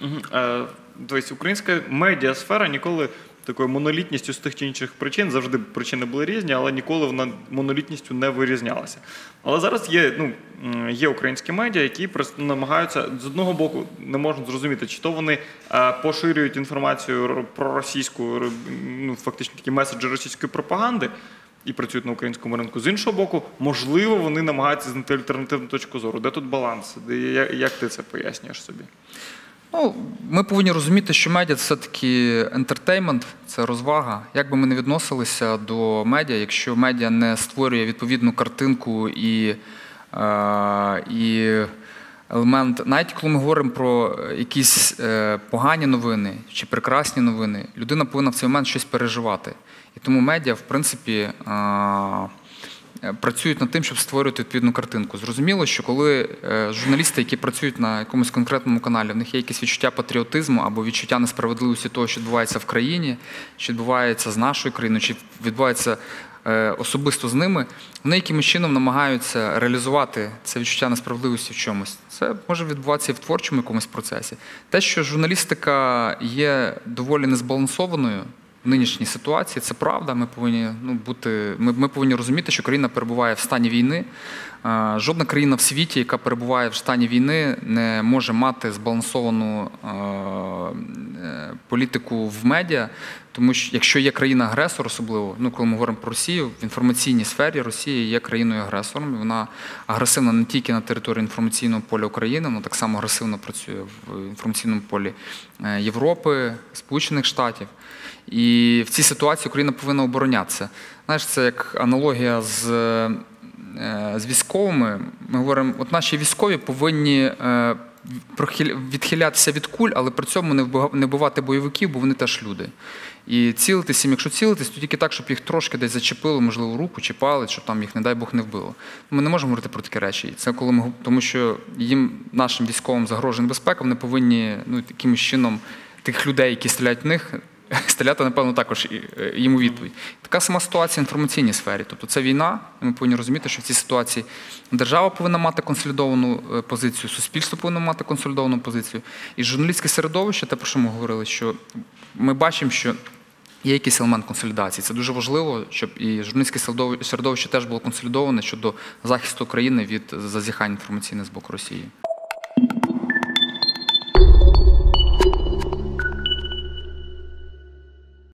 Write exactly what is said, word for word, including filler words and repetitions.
Тобто українська медіасфера ніколи такою монолітністю з тих чи інших причин, завжди причини були різні, але ніколи вона монолітністю не вирізнялася. Але зараз є, ну, є українські медіа, які намагаються, з одного боку, не можна зрозуміти, чи то вони поширюють інформацію про російську, ну, фактично такі меседжі російської пропаганди, і працюють на українському ринку. З іншого боку, можливо, вони намагаються знайти альтернативну точку зору. Де тут баланс? Як ти це пояснюєш собі? Ну, ми повинні розуміти, що медіа – це все-таки ентертеймент, це розвага. Як би ми не відносилися до медіа, якщо медіа не створює відповідну картинку і, е, і елемент, навіть коли ми говоримо про якісь е, погані новини чи прекрасні новини, людина повинна в цей момент щось переживати. І тому медіа, в принципі, е, працюють над тим, щоб створювати відповідну картинку. Зрозуміло, що коли журналісти, які працюють на якомусь конкретному каналі, в них є якесь відчуття патріотизму або відчуття несправедливості того, що відбувається в країні, що відбувається з нашою країною, чи відбувається особисто з ними, вони якимось чином намагаються реалізувати це відчуття несправедливості в чомусь. Це може відбуватися і в творчому якомусь процесі. Те, що журналістика є доволі незбалансованою в нинішній ситуації, це правда. Ми повинні, ну, бути, ми, ми повинні розуміти, що країна перебуває в стані війни. Жодна країна в світі, яка перебуває в стані війни, не може мати збалансовану політику в медіа, тому що якщо є країна-агресор, особливо, ну, коли ми говоримо про Росію, в інформаційній сфері Росія є країною-агресором, і вона агресивна не тільки на території інформаційного поля України, вона так само агресивно працює в інформаційному полі Європи, Сполучених Штатів. І в цій ситуації Україна повинна оборонятися. Знаєш, це як аналогія з, з військовими. Ми говоримо, от наші військові повинні відхилятися від куль, але при цьому не вбивати бойовиків, бо вони теж люди. І цілитися, якщо цілитись, то тільки так, щоб їх трошки десь зачепило, можливо, руку чи палець, щоб там їх, не дай Бог, не вбило. Ми не можемо говорити про такі речі. Це коли ми, тому що їм, нашим військовим, загрожує небезпека, вони повинні, ну, якимось чином тих людей, які стріляють в них, стріляти, напевно, також йому відповідь. Така сама ситуація в інформаційній сфері. Тобто це війна, і ми повинні розуміти, що в цій ситуації держава повинна мати консолідовану позицію, суспільство повинно мати консолідовану позицію. І журналістське середовище, те, про що ми говорили, що ми бачимо, що є якийсь елемент консолідації. Це дуже важливо, щоб і журналістське середовище теж було консолідоване щодо захисту країни від зазіхань інформаційних з боку Росії.